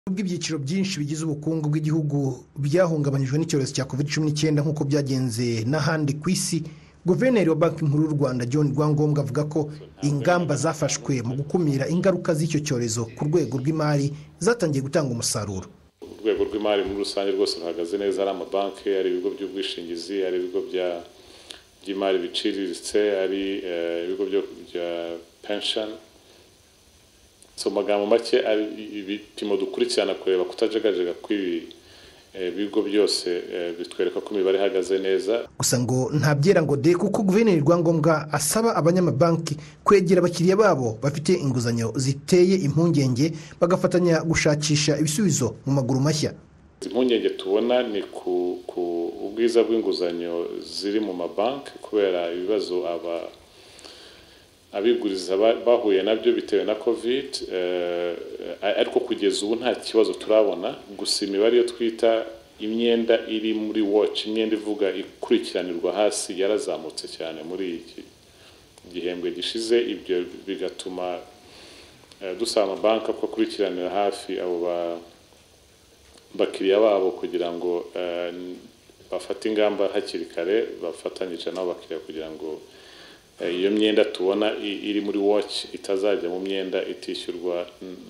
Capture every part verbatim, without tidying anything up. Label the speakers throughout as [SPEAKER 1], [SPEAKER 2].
[SPEAKER 1] Ubw'ibyiciro byinshi bigize ubukungu bw'igihugu byahungabanyijwe n'icyorezo cya covid cumi n'icyenda nk'uko byagenze n'ahandi ku isi. Guverineri wa Banki Nkuru y'u Rwanda John Rwangombwa avuga ko ingamba zafashwe mu gukumira ingaruka z'icyo cyorezo ku rwego rw'imari zatangiye gutanga umusaruro.
[SPEAKER 2] Urwego rw'imari muri rusange rwose ruhagaze neza, ari amabanki, ari ibigo by'ubwishingizi, ari ibigo by'imari biciriritse, ari ibigo bya pension. So magambo make ari ibipimo dukurikirana kureba kutajagajega kw'ibi bigo byose bitwereka ko imibare ihagaze neza.
[SPEAKER 1] Gusa ngo nta byera ngo de, kuko Guverineri Rwangombwa asaba abanyamabanki kwegera abakiriya babo bafite inguzanyo ziteye impungenge bagafatanya gushakisha ibisubizo mu maguru mashya.
[SPEAKER 2] Impungenge tubona ni ku ubwiza bw'inguzanyo ziri mu mabanki kubera ibibazo aba abiguriza bahuye nabyo bitewe na covid, ariko kugeza ubu nta kibazo turabona. Gusa imibare yo twita imyenda iri muri watch, imyenda ivuga ikurikiranirwa hasi, yarazamutse cyane muri iki gihembwe gishize. Ibyo bigatuma dusaba amabanki ko akurikiranira hafi abo bakiriya babo kugira ngo bafate ingamba hakiri kare, bafatanyije nabo bakiriya kugira ngo iyo myenda tubona iri muri watch itazajya mu myenda itishyurwa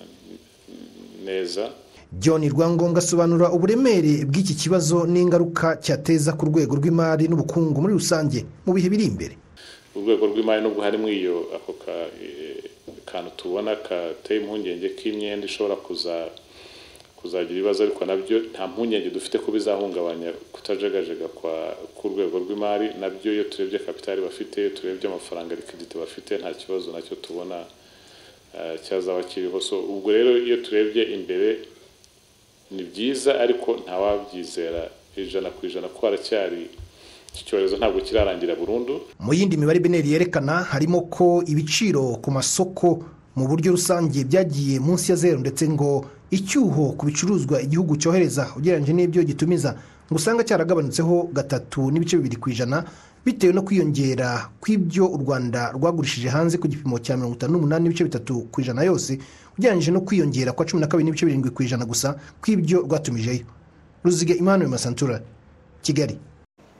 [SPEAKER 2] neza.
[SPEAKER 1] John Rwangombwa asobanura uburemere bw'iki kibazo n'ingaruka cyateza ku rwego rw'imari n'ubukungu muri rusange mu bihe biri imbere.
[SPEAKER 2] Urwego rw'imari nubwo harimo iyo ako kantu tubona kateye impungenge k'imyenda ishobora kuza kuzagira ibibazo, ariko nabyo nta mpungenge dufite ko bizahungabanya kutajagajega kwa ku rwego rw'imari. Nabyo iyo turebye kapitali bafite, turebye amafaranga liquidity bafite, nta kibazo nacyo tubona cyazaba kiriho. So ubwo rero iyo turebye imbere ni byiza, ariko ntawabyizera ijana ku ijana ko haracyari iki cyorezo ntabwo kirarangira burundu.
[SPEAKER 1] Mu yindi mibare Beneri yerekana harimo ko ibiciro ku masoko mu buryo rusange byagiye munsi ya zero, ndetse ngo icyuho ku bicuruzwa igihugu cyohereza ugereranyije n'ibyo gitumiza ngo usanga cyaragabanutseho gatatu n'ibice bibiri ku ijana, bitewe no kwiyongera kw'ibyo u Rwanda rwagurishije hanze ku gipimo cya mirongo itanu n'umunani n'ibice bitatu ku ijana yose, ugereranyije no kwiyongera kwa cumi na kabiri n'ibice birindwi ku ijana gusa kw'ibyo rwatumijeyo. Ruzige Emmanuel Masantura, Kigali.